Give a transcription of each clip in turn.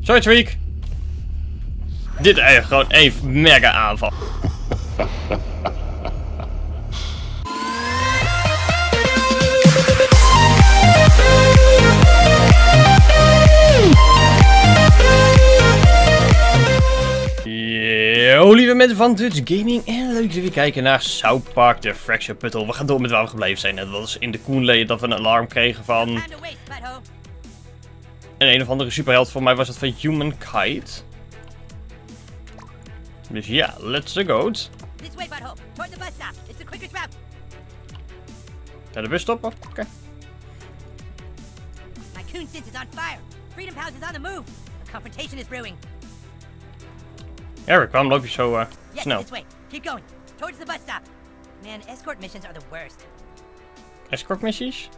Sorry, Tweak. Dit is gewoon een mega aanval. Yo, lieve mensen van Dutch Gaming en leuk dat jullie kijken naar South Park The Fractured Puddle. We gaan door met waar we gebleven zijn. Dat was in de Koenlee dat we een alarm kregen van een of andere superheld. Voor mij was dat van Humankind. Dus ja, let's go. Naar de busstop? Oké. My coon sense is on fire. Freedom House is on the move. A confrontation is brewing. Eric, waarom loop je zo Yes, snel? this way. Keep going. Towards the bus stop. Man, escort missions are the worst. Escort missies?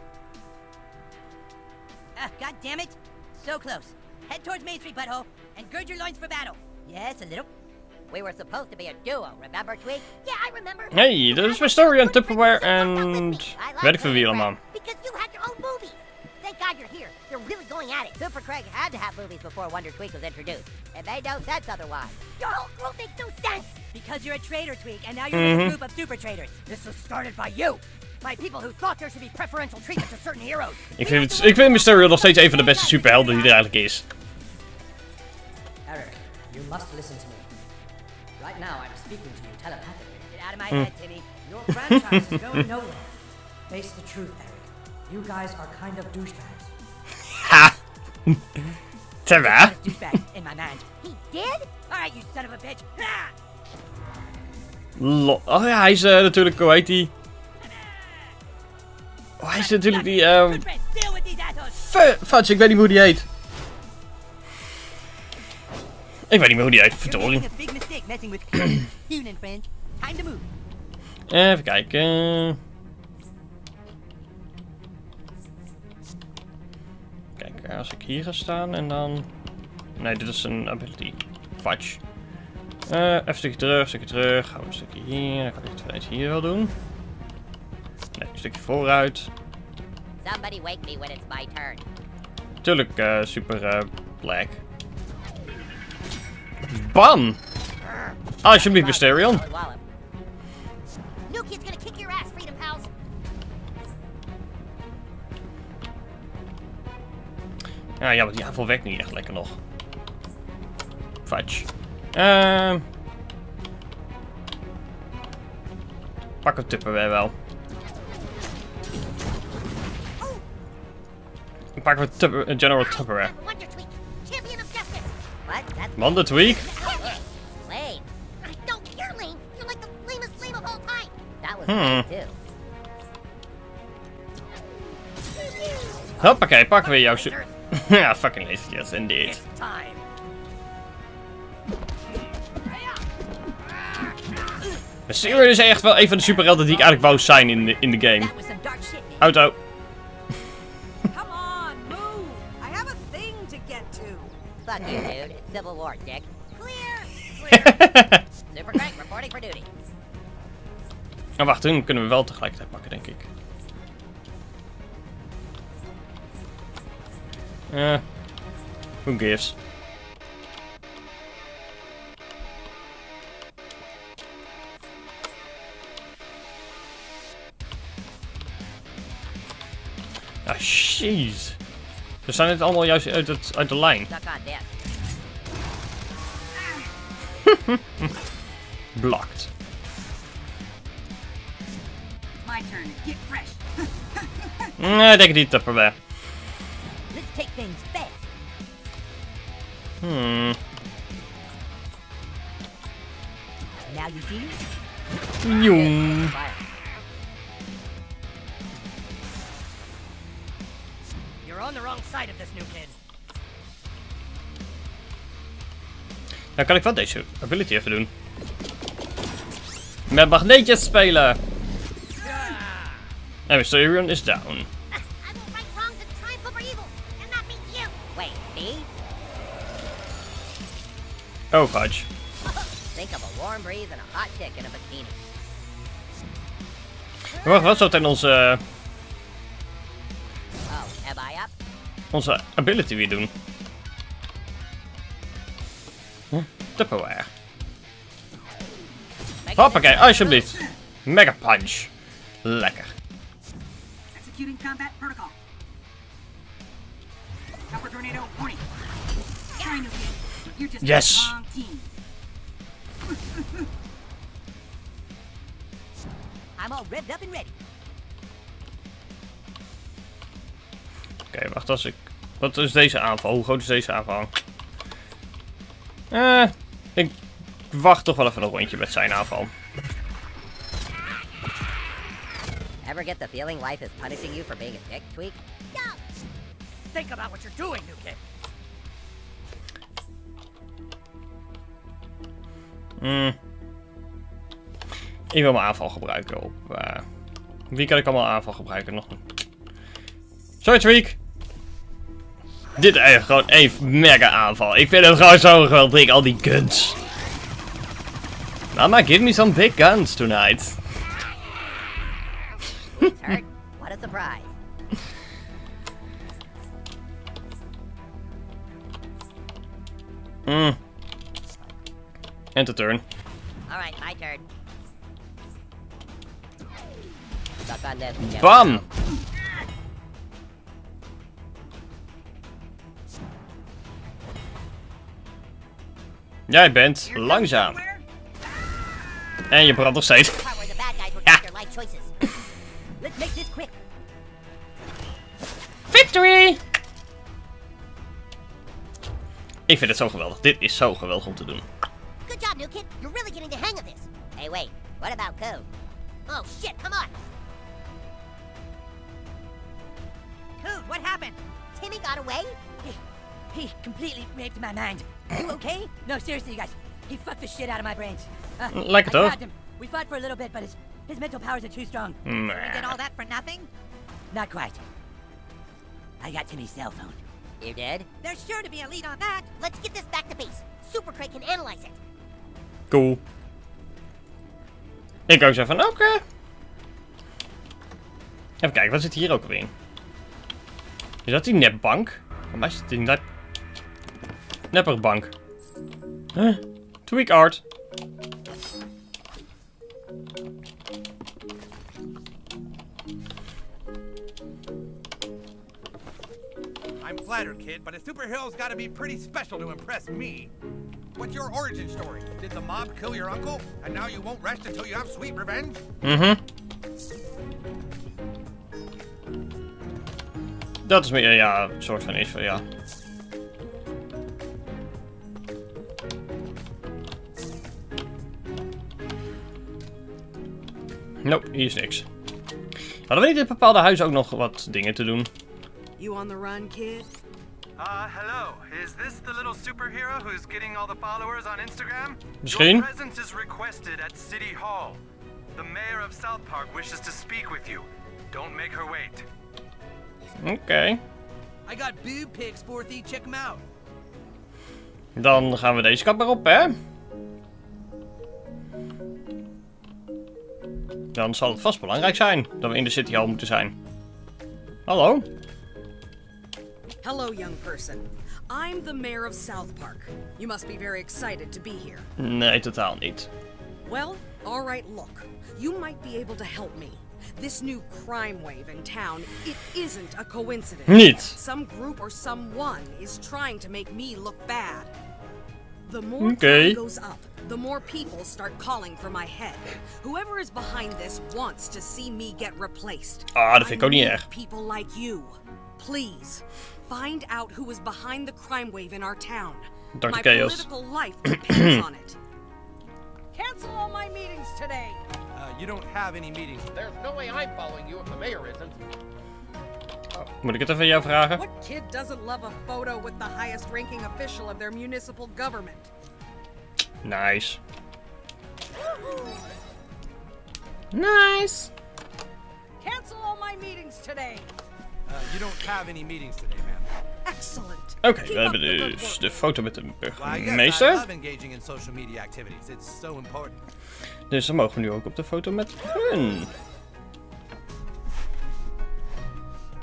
God damn it. So close. Head towards Main Street, butthole, and gird your loins for battle. Yes, a little. We were supposed to be a duo, remember, Tweak? Yeah, I remember. Hey, dat is mijn story on Tupperware en weet ik veel wie allemaal. Because you had your own movies. Thank God you're here. You're really going at it. Super Craig had to have movies before Wonder Tweak was introduced. It made no sense otherwise. Your whole group makes no sense. Because you're a traitor, Tweak, and now you're in a group of super traitors. This was started by you. By people who thought there should be preferential treatment to certain heroes. Ik vind Mysterio nog steeds een van de beste superhelden die er eigenlijk is. Eric, you must listen to me. Right now I'm speaking to you telepathically. Get out of my head, Timmy. Your franchise is going nowhere. Face the truth, Eric. You guys are kind of douchebags. Ha! Terra? Douchebag in my mind. He did? Alright, you son of a bitch. Ah! Oh ja, hij is natuurlijk, hoe heet die? Oh, hij is natuurlijk die, Deal with these assholes. Fudge, ik weet niet hoe die heet. Ik weet niet meer hoe die heet, You're verdorie. making a big mistake messing with Coon and friends. Time to move. Even kijken. Kijk, als ik hier ga staan en dan... Nee, dit is een ability. Fudge. Even een stukje terug. Gaan we een stukje hier. Dan kan ik het wel eens hier wel doen. Nee, een stukje vooruit. Somebody wake me when it's my turn. Tuurlijk, super black. Bam! Alsjeblieft, Mysterion. New kid's gonna kick your ass, Freedom House. Ja, maar die aanval werkt niet echt lekker nog. Fudge. Pak een Tupperware wel. Pak we General Tupperware. Wonder Tweak, champion of justice. What? That's Wonder Tweak? lame. No, you're lame. You're like the lamest lame of all time. That was lame, too. Hoppakee, pakken we jouw ja, fucking lazy, yes, indeed. It's time. Mysterio is echt wel een van de superhelden die ik eigenlijk wou zijn in de game. That was some dark shit, man. Auto. Come on, move! I have a thing to get to. Fuck you, dude. It's Civil War, dick. Clear! Super Crank reporting for duty. Oh, wacht, toen kunnen we wel tegelijkertijd pakken, denk ik. Who gives? Ah, jeez. We zijn het allemaal juist uit de lijn. Stuck on death. Blocked. My turn. Get fresh. Nee, denk ik niet, Tupperware. Let's take things fast. Now you see? Joem. Fire. You're on the wrong side of this, new kid. Dan kan ik wel deze ability even doen. Met magneetjes spelen. En Mysterion is down. I will right wrongs and triumph over evil, and that means you. Wait, me? Oh, fudge. Think of a warm breeze and a hot chick in a bikini. Wacht, wat zou het in onze Oh, am I up? ability weer doen? Tupperware. Hoppakee, alsjeblieft. Mega punch. Lekker. Executing combat protocol. Copper tornado warning. Sorry, new kid. You're just Yes. the wrong team. I'm all revved up and ready. Oké, wacht als ik... Wat is deze aanval? Hoe groot is deze aanval? Ik wacht toch wel even een rondje met zijn aanval. Ever get the feeling life is punishing you for being a dick, Tweak? Yeah. Think about what you're doing, new kid. Ik wil mijn aanval gebruiken op... wie kan ik allemaal aanval gebruiken? Nog een... Sorry, Tweak! Dit is gewoon een mega aanval. Ik vind het gewoon zo geweldig, al die guns. Mama, give me some big guns tonight. Turd, what a surprise. End of turn. Alright, my turn. Suck on this. Bam! Jij bent langzaam. En je brandt nog steeds. Part where the bad guys will get their life choices. Let's make this quick. Victory! Ik vind het zo geweldig. Dit is zo geweldig om te doen. Good job, new kid. You're really getting the hang of this. Hey, wait. What about Code? Oh, shit, come on. Dude, what happened? Timmy got away? He completely raped my mind. You okay? No, seriously, you guys. He fucked the shit out of my brains. Lekker I toch? grabbed him. We fought for a little bit, but his mental powers are too strong. You did all that for nothing? Not quite. I got Timmy's cell phone. You did? There's sure to be a lead on that. Let's get this back to base. Super Craig can analyze it. Cool. Ik ook zo van, oké. Even kijken, wat zit hier ook alweer in? Is dat die nepbank? Voor mij is het die nepperbank. Huh? Tweak art. I'm flattered, kid, but a superhero's gotta be pretty special to impress me. What's your origin story? Did the mob kill your uncle, and now you won't rest until you have sweet revenge? Dat is meer, ja, een soort van is van, ja. Nope, hier is niks. Hadden we niet in bepaalde huizen ook nog wat dingen te doen? You on the run, kid? Hello. Is this the little superhero who's getting all the followers on Instagram? Misschien? Your presence is requested at City Hall. The mayor of South Park wishes to speak with you. Don't make her wait. Oké. I got boob pics, Forthy. Check them out. Dan gaan we deze kant maar op, hè? Dan zal het vast belangrijk zijn dat we in de City Hall moeten zijn. Hallo? Hello, young person. I'm the mayor of South Park. You must be very excited to be here. Nee, totaal niet. Well, alright, look. You might be able to help me. This new crime wave in town, it isn't a coincidence. Niet. Some group or someone is trying to make me look bad. The more Okay. crime goes up, the more people start calling for my head. Whoever is behind this wants to see me get replaced. Ah, dat vind ik ook niet I erg. need people like you. Please, find out who is behind the crime wave in our town. Dr. My Chaos. political life depends on it. Cancel all my meetings today. You don't have any meetings. There's no way I'm following you if the mayor isn't. Moet ik het even aan jou vragen? What kid doesn't love a photo with the highest ranking official of their municipal government? Nice. Nice. Cancel all my meetings today. You don't have any meetings today, man. Excellent. Oké, Keep we up hebben the good dus work. de foto met de Well, I guess I burgemeester. love engaging in social media activities. It's so important. Dus dan mogen we nu ook op de foto met hun.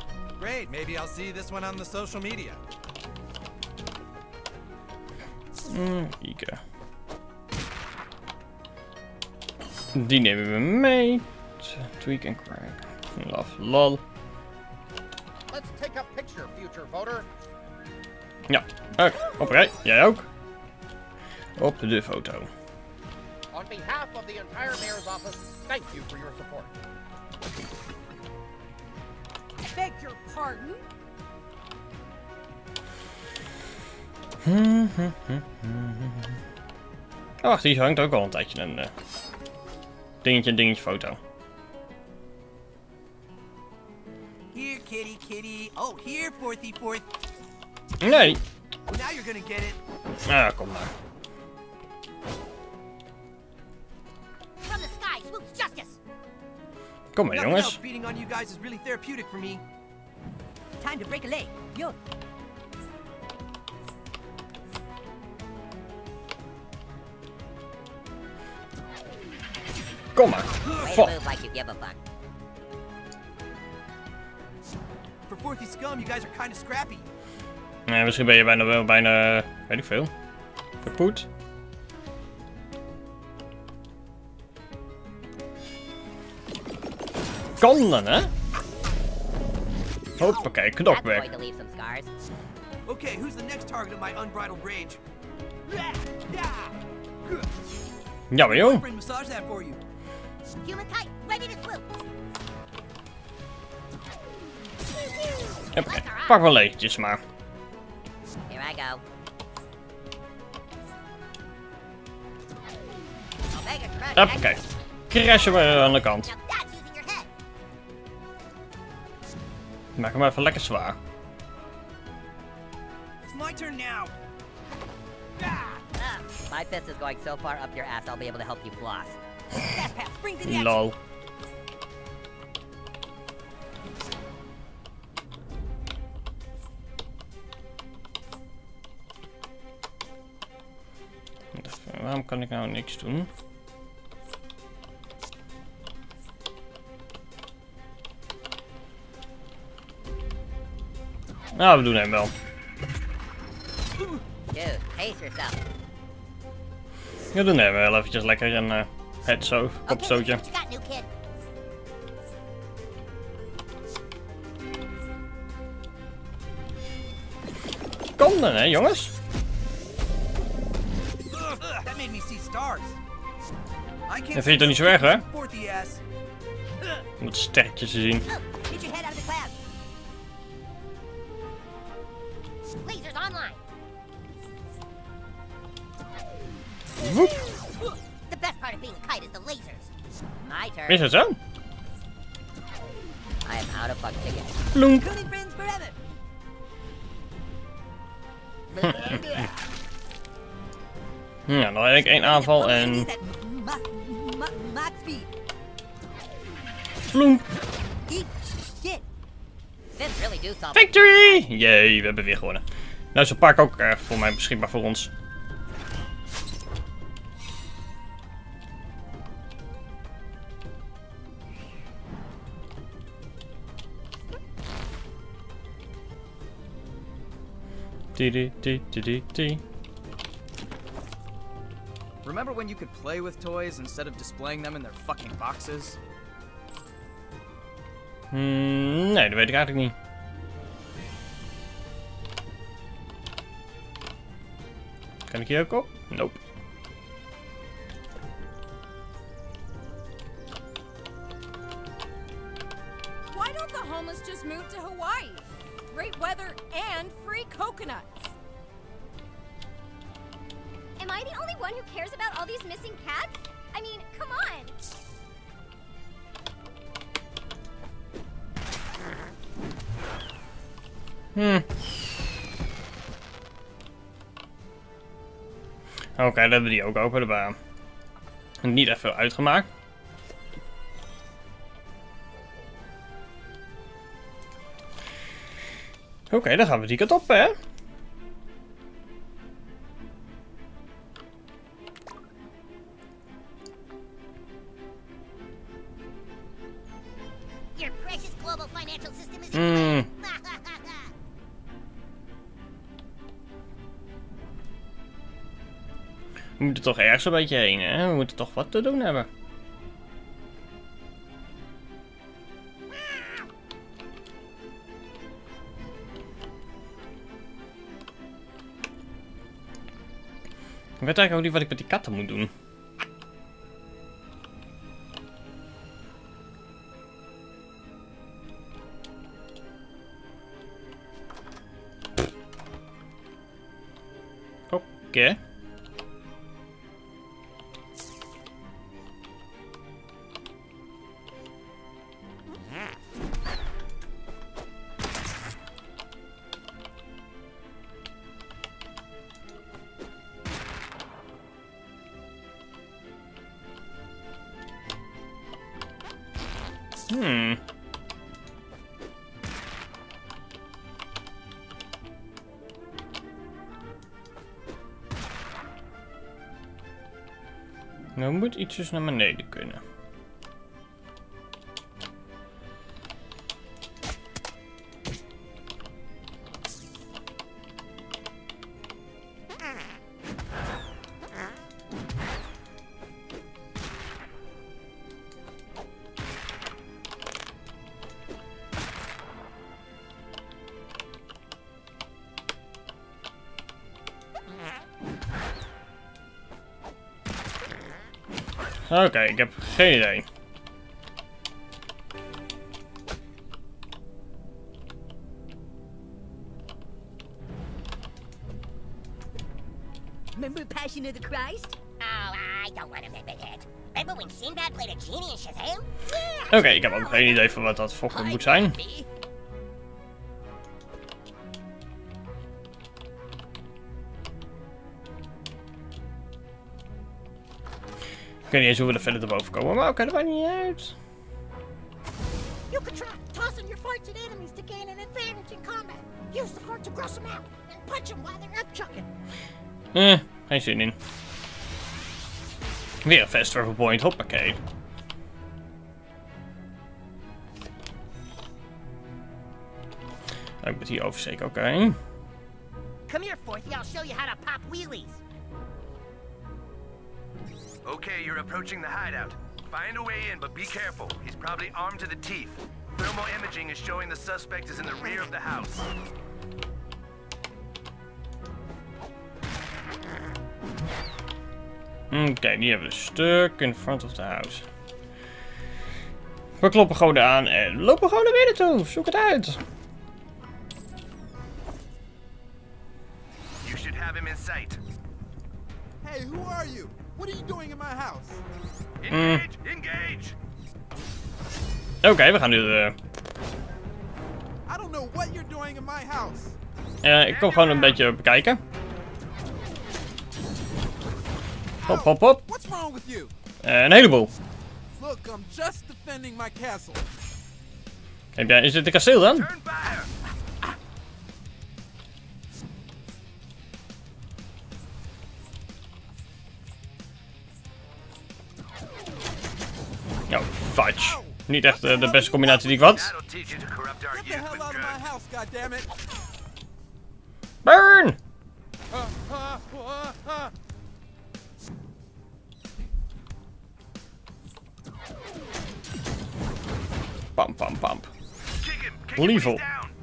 Great. Maybe I'll see this one on the social media. Kijken. Die nemen we mee. Tweak en Craig. Love, lol. Let's take a picture, future voter. Ja, oké. Jij ook. Op de foto. On behalf of the entire mayor's office, thank you for your support. I beg your pardon? Oh, wacht, hier hangt ook al een tijdje een dingetje foto. Here, kitty, kitty. Oh, here, fourthy fourth. Nee. Well, now you're gonna get it. Ah, kom maar. From the sky swoops justice. Kom maar, Nothing else jongens. beating on you guys is really therapeutic for me. Time to break a leg. Yo. Kom maar. Way to Fuck. move like you give a fuck. For fourthy scum, you guys are kind of scrappy. Nee, misschien ben je bijna, weet ik veel. Verpoed. Kan dan, hè? Hoppakee, knop That's weg. going to leave some scars. Okay, who's the next target of my unbridled rage? Ja, maar joh. Friend, massage that for you. Human kite, ready to swoop. Hoppakee. Pak wel leegjes maar. Here I go. Omega crush. Hoppakee. Crashen we aan de kant. Now that's using your head. Maak hem even lekker zwaar. It's my turn now. My fist is going so far up your ass, I'll be able to help you floss. Fast pass, spring to the action. Lol. Waarom kan ik nou niks doen? Nou, we doen hem wel. Dude, pace yourself. We doen hem wel eventjes lekker een kopstootje. What you got, new kid? Kom dan, hè, jongens. That made me see stars. I can't Dat vind je toch niet zo erg, hè? Fourthy ass. Om het sterretjes te zien. Get your head out of the clouds. Lasers online. Woep. The best part of being a kite is the lasers. My turn. Is het zo? I am out of fuck tickets. Plonk. Cooling friends forever. Ja, dan heb ik één aanval en... Max speed. Vloem. Eat shit. This really do something. Victory! Jee, we hebben weer gewonnen. Nou is een park ook voor mij beschikbaar voor ons. Remember when you could play with toys instead of displaying them in their fucking boxes? Nee, dat weet ik eigenlijk niet. Kan ik hier ook op? Nope. Why don't the homeless just move to Hawaii? Great weather and free coconuts. Am I the only one who cares about all these missing cats? I mean, come on. Oké, dat hebben we die ook open. Dat hebben we niet echt veel uitgemaakt. Oké, dan gaan we die kant op, hè? Your precious global financial system is Hmm. We moeten toch ergens een beetje heen, hè? We moeten toch wat te doen hebben. Ik weet eigenlijk ook niet wat ik met die katten moet doen. Oké. Nou moet iets dus naar beneden kunnen. Oké, ik heb geen idee. Remember Passion of the Christ? Oh, I don't want to remember that. Remember when Sinbad played a genie in Shazam? Yeah. Oké, ik heb ook geen idee van wat dat fokken moet zijn. Ik weet niet eens hoe we er verder te boven komen, maar oké, dat maakt niet uit. You could try tossing your farts at enemies to gain an advantage in combat. Use the fart to gross them out and punch them while they're upchucking. Geen zin in. Weer een fast travel point, hoppakee. Ik moet hier oversteken, oké. Come here, Forthy, I'll show you how to pop wheelies. Okay, you're approaching the hideout. Find a way in, but be careful. He's probably armed to the teeth. Thermal imaging is showing the suspect is in the rear of the house. Oké, die hebben we een stuk in front of the house. We kloppen gewoon aan en lopen gewoon naar binnen toe. Zoek het uit. You should have him in sight. Hey, who are you? What are you doing in my house? Engage! Engage! Oké, we gaan nu I don't know what you're doing in my house. ik kom gewoon een beetje bekijken. Hop, hop, hop. What's wrong with you? Een heleboel. Look, I'm just defending my castle. Is dit een kasteel dan? Turn fire! Oh, fudge. Niet echt de beste combinatie die ik had. That'll teach you to corrupt our Get the youth hell with out of my drugs. house, goddammit! Burn! Pam, pam, pam. Liefel.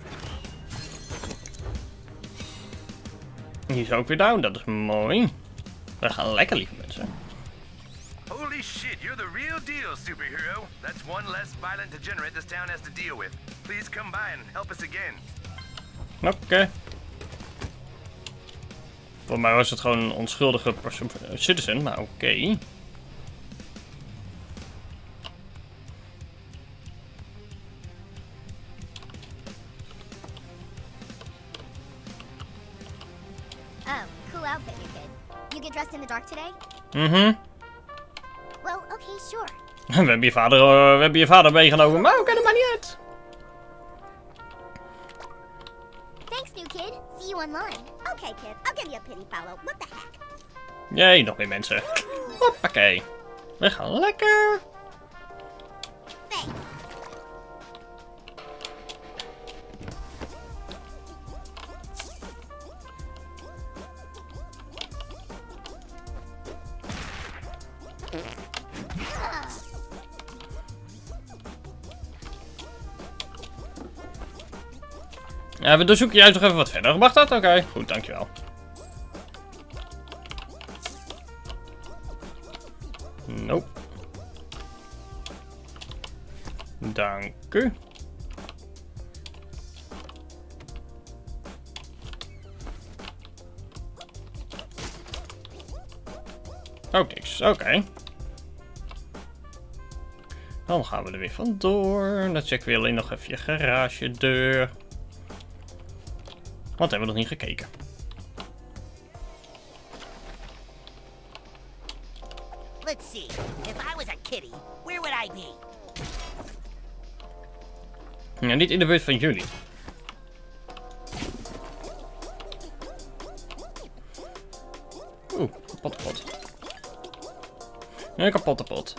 Die is ook weer down, dat is mooi. We gaan lekker, lieve mensen. Holy shit, you're the real deal, superhero. That's one less violent degenerate this town has to deal with. Please come by and help us again. Oké. Voor mij was het gewoon een onschuldige citizen, maar oké. Oh, cool outfit, you kid. You get dressed in the dark today? Well, okay, sure. We hebben je vader meegenomen, maar oké, dat maakt niet uit. Thanks, new kid. See you online. Okay, kid. I'll give you a pity follow. What the heck? Jee, nog meer mensen. Hoppakee. We gaan lekker. Thanks. We doorzoeken juist nog even wat verder. Mag dat? Oké, goed, dankjewel. Nope. Dank u. Ook niks, oké. Dan gaan we er weer vandoor. Dan checken we alleen nog even je garagedeur. Want hebben we nog niet gekeken. Let's see. If I was a kitty, where would I be? Ja, niet in de buurt van jullie. Oeh, kapotte pot. Een kapotte pot.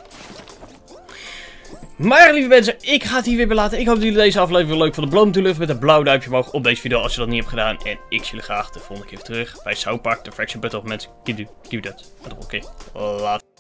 Maar lieve mensen, ik ga het hier weer belaten. Ik hoop dat jullie deze aflevering leuk vonden. Blauw natuurlijk met een blauw duimpje omhoog op deze video als je dat niet hebt gedaan. En ik zie jullie graag de volgende keer terug bij South Park The Fraction Battle of mensen. Keep dat. Oké, later.